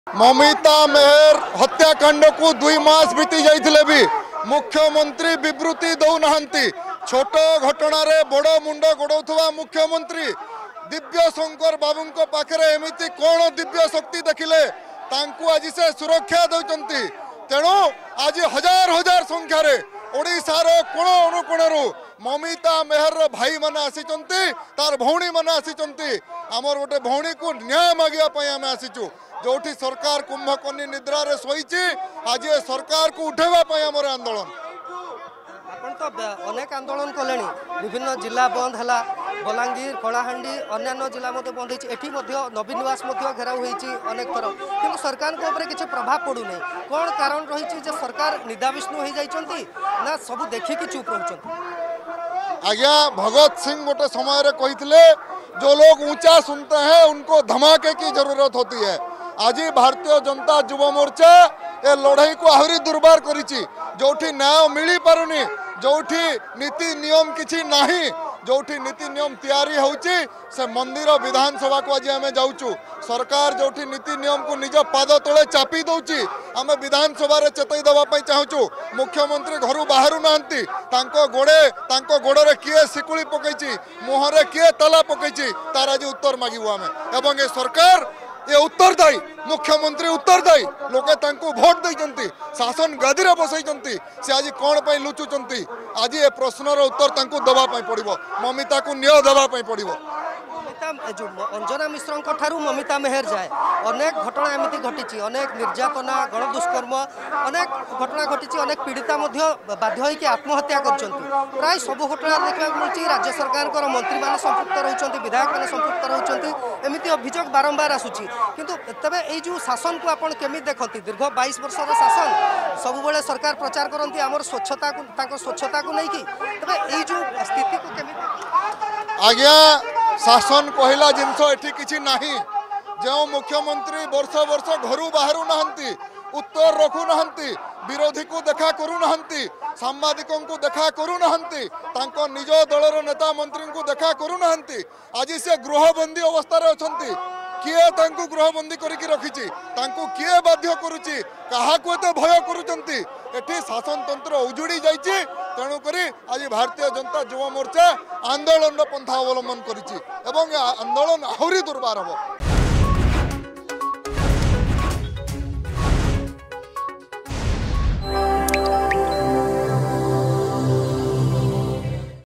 ममिता मेहर हत्याकांड को 2 मास बीती जाइथिले भी मुख्यमंत्री विवृत्ति दौना छोट घटना रे बड़ मुंड गोड़ौथवा मुख्यमंत्री दिव्य शंकर बाबू पाखे एमती कौन दिव्य शक्ति देखिले तांकु आज से सुरक्षा दौरान तेणु आज हजार हजार संख्यार ओडिशार कोण अनुकोणरू ममिता मेहर भाई माने आसीचंती तार भौणी माने आसीचंती आमर गोटे भौणी को न्याय मागिया आम आसीचु जोठी सरकार कुंभकर्णी निद्रा रे सोईची आज सरकार को उठेवा आमर आंदोलन आपण तो अनेक आंदोलन कले विभिन्न जिला बंद है बलांगीर कलाहांडी अन्य जिला बंद होती नवीन निवास घेराव होती अनेक थर कि सरकार किसी प्रभाव पड़ू नहीं कौन कारण रही सरकार निदा विष्णु हो जाती ना सब देखिकी चुप रह आज्ञा भगत सिंह गोटे समय कहते जो लोग ऊंचा सुनते हैं उनको धमाके की जरूरत होती है। आज भारतीय जनता युवा मोर्चा ए लड़ाई को आहरी दुर्बार करिछि जोठी न्याय मिली पारुनी जोठी नीति नियम किछि नाही जोठी नीति नियम तैयारी होउछि से मंदिर विधानसभा को आज आमे जाउछु सरकार जोठी नीति नियम को निज पाद तले चापी दउछि आमे विधानसभा रे चेतई दबा पई चाहूछु मुख्यमंत्री घरु बाहरु नांती तांको गोड़े रे किए सिकुली पकैछि मुहरे किए ताला पकैछि तार आज उत्तर मागिबो आमे एवं ए सरकार ये उत्तरदायी मुख्यमंत्री उत्तरदायी लोके तांको भोट देइचंती शासन गादी रे बसैचंती से आज कोन पई लुचुचंती आज ये प्रश्नर उत्तर तांको दबा पई पड़िबो ममिता को न्याय दबा पई पड़िबो। जो अंजना मिश्र ठारू ममिता मेहर जाए अनेक घटना एमती घटी अनेक निर्यातना गण दुष्कर्म अनेक घटना घटी अनेक पीड़िता बाध्य होकर आत्महत्या कर प्राय सब घटना देखा मिलूँ राज्य सरकार मंत्री मैंने संपुक्त रोच विधायक मैंने संपुक्त रोच एमती अभियोग बारंबार आसूची किंतु तेबे ये जो शासन को आपन केमी देखती दीर्घ 22 वर्षर शासन सब बेले सरकार प्रचार करती आमर स्वच्छता को लेकिन तेबे ये जो स्थिति को केमी आज्ञा शासन कहला जिनस एठी किछि नाही जो मुख्यमंत्री वर्ष वर्ष घरू बाहरु नहंती उत्तर रखु नहंती विरोधी को देखा करू नहंती सांबादिकों को देखा करू नहंती तांको निज दलर नेता मंत्री को देखा करू नहंती आज से गृहबंदी अवस्था रे अछंती किए तांको गृहबंदी करके रखिछि तांको किए बाध्य करूछि कहा को एते भय करूचंती एठी शासन तंत्र उजुड़ी जाइछि तेणु करी आज भारतीय जनता युवा मोर्चा आंदोलन पंथा अवलंबन करिछि एवं आंदोलन आहुरी दुर्बार हबो।